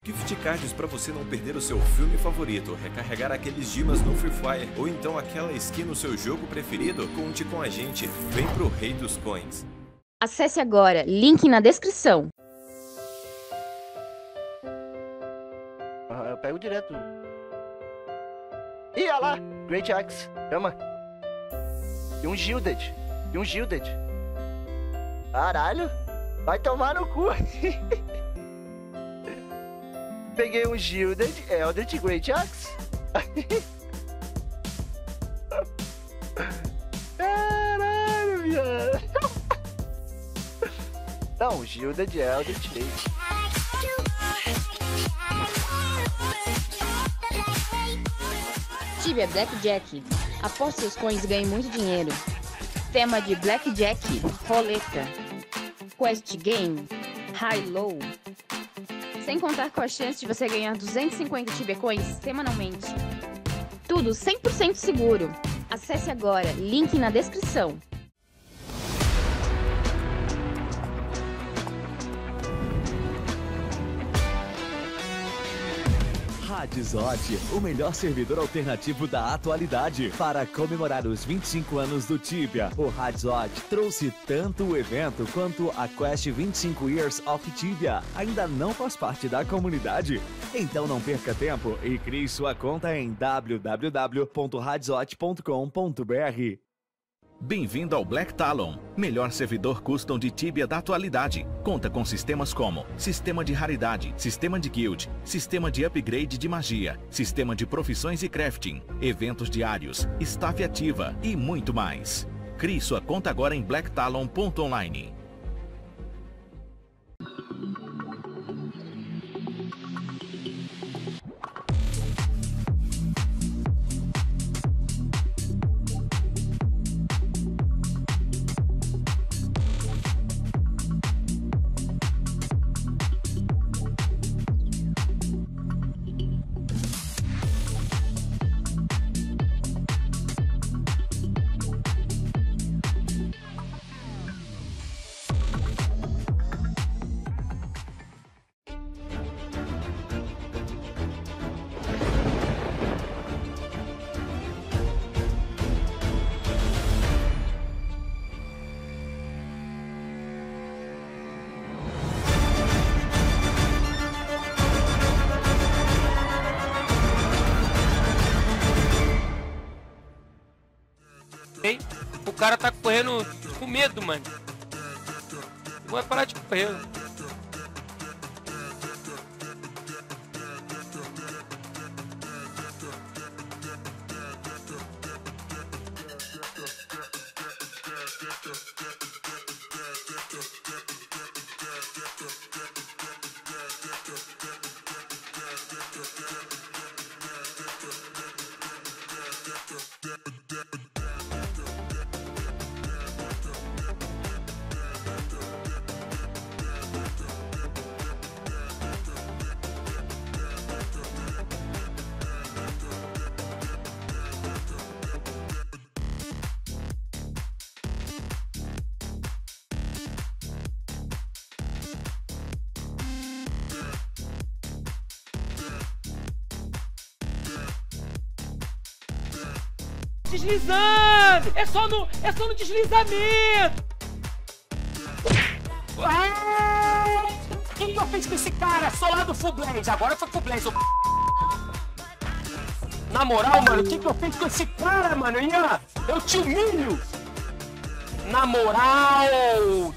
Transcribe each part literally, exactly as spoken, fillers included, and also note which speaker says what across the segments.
Speaker 1: Gift cards para você não perder o seu filme favorito, recarregar aqueles dimas no Free Fire ou então aquela skin no seu jogo preferido? Conte com a gente, vem pro Rei dos Coins.
Speaker 2: Acesse agora, link na descrição.
Speaker 3: Ah, eu pego direto. Ih, olha lá! Great Axe, chama. E um Gilded. E um Gilded. Caralho! Vai tomar no cu! Peguei um Gilded, Eldritch, Great Axe. Caralho, viado. Não, Gilded, Eldritch.
Speaker 2: Tibia Blackjack. Aposte seus coins e ganhe muito dinheiro. Tema de Blackjack, roleta, Quest Game, High Low. Sem contar com a chance de você ganhar duzentos e cinquenta Tibia Coins semanalmente. Tudo cem por cento seguro. Acesse agora, link na descrição.
Speaker 4: Hadzot, o melhor servidor alternativo da atualidade. Para comemorar os vinte e cinco anos do Tibia, o Hadzot trouxe tanto o evento quanto a Quest vinte e cinco Years of Tibia. Ainda não faz parte da comunidade? Então não perca tempo e crie sua conta em w w w ponto hadzot ponto com ponto b r.
Speaker 5: Bem-vindo ao Black Talon, melhor servidor custom de Tibia da atualidade. Conta com sistemas como sistema de raridade, sistema de guild, sistema de upgrade de magia, sistema de profissões e crafting, eventos diários, staff ativa e muito mais. Crie sua conta agora em black talon ponto online.
Speaker 6: O cara tá correndo com medo, mano. Não vai parar de correr.
Speaker 7: Deslizando! É só no, é só no deslizamento! Ah! O que eu fiz com esse cara? Sou lá do Full Blaze, agora foi Full Blaze. Na moral, mano, o que, que eu fiz com esse cara, mano? Ian, eu te humilho! Na moral!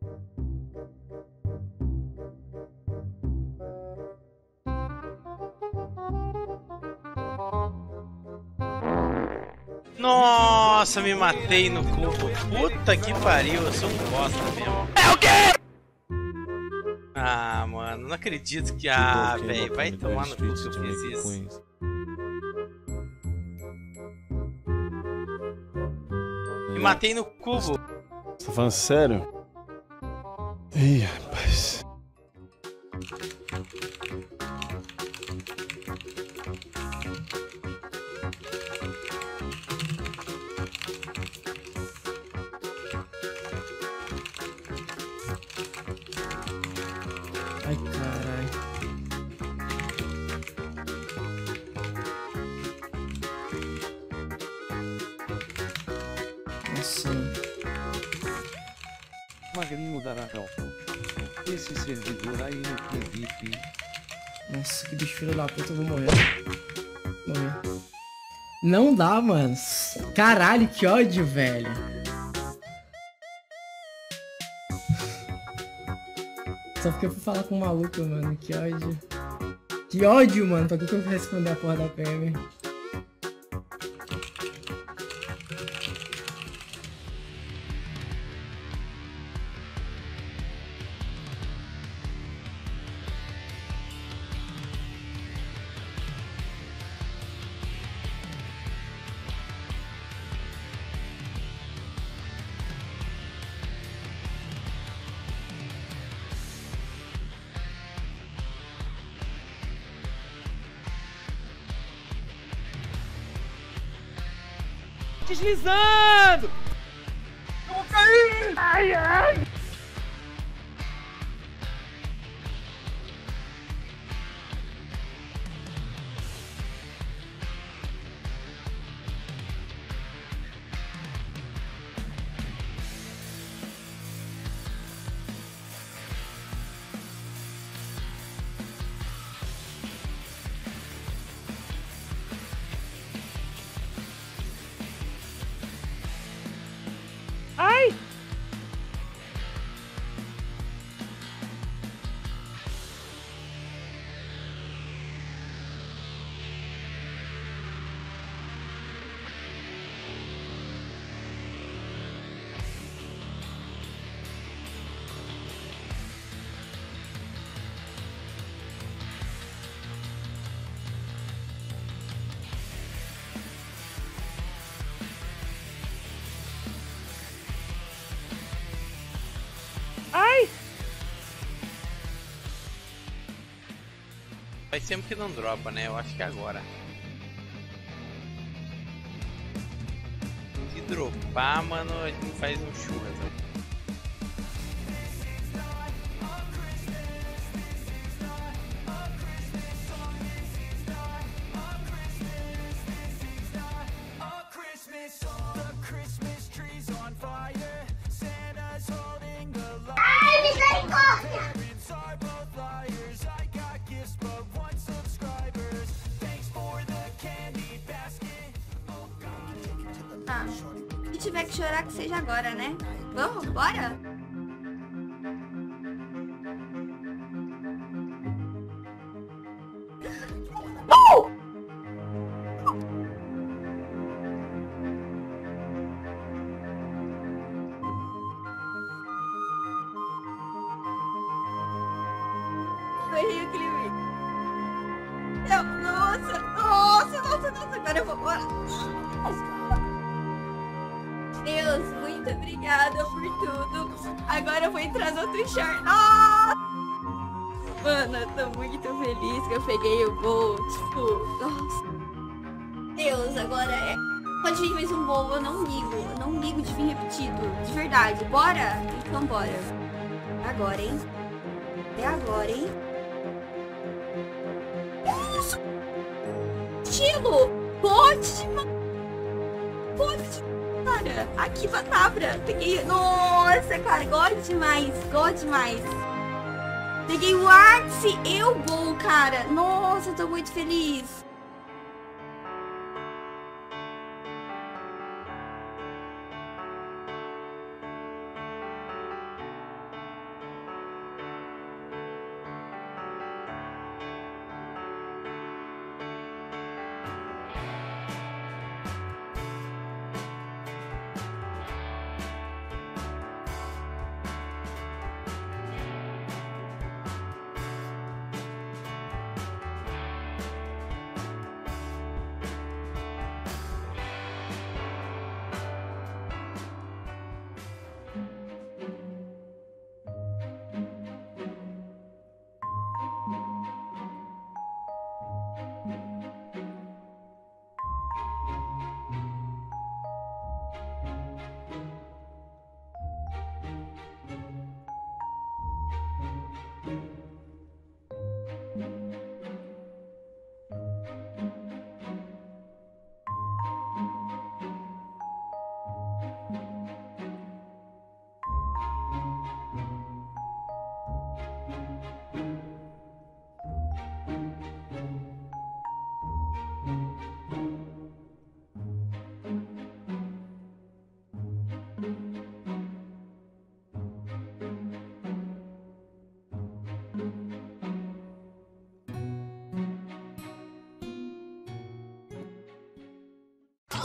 Speaker 8: Nossa, me matei no cubo. Puta que pariu, eu sou um bosta mesmo.
Speaker 6: É o quê?
Speaker 8: Ah, mano, não acredito que... Ah, velho, vai tomar no cu que eu fiz isso. Me matei no cubo.
Speaker 9: Você tá falando sério? Ih, rapaz. Ai, caralho.
Speaker 10: Nossa.
Speaker 4: Magrinho da Raquel. Esse servidor aí no P V P.
Speaker 10: Nossa, que bicho filho da puta, eu vou morrer. Morrer. Não dá, mano. Caralho, que ódio, velho. Só porque eu fui falar com um maluco, mano. Que ódio. Que ódio, mano. Pra que que eu vou responder a porra da P M?
Speaker 11: Deslizando! Eu vou cair! Ai, ai! Ai! Ai!
Speaker 8: Faz tempo que não dropa, né? Eu acho que é agora. Se dropar, mano, a gente faz um churras. Né?
Speaker 11: Ai, misericórdia!
Speaker 12: Tá. Se tiver que chorar, que seja agora, né? Vamos, bora? Uh! Eu errei aquele vídeo. Eu, nossa, nossa, nossa, nossa, agora eu vou embora. Deus, muito obrigada por tudo. Agora eu vou entrar no outro char. Ah! Mano, eu tô muito feliz que eu peguei o gol. Tipo, nossa. Deus, agora é. Pode vir mais um gol, eu não ligo. Eu não ligo de vir repetido. De verdade. Bora? Então bora. Agora, hein? É agora, hein? Nossa! Estilo! Pote demais! Pote! Cara, aqui Batabra, peguei, nossa, cara, God demais, God demais. Peguei o Arce e o gol, cara, nossa, eu tô muito feliz.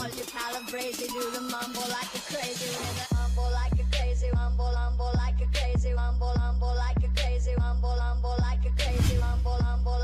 Speaker 13: you calibrate, do the mumble like a crazy with a humble like a crazy humble humble like a crazy humble humble like a crazy humble humble like a crazy humble humble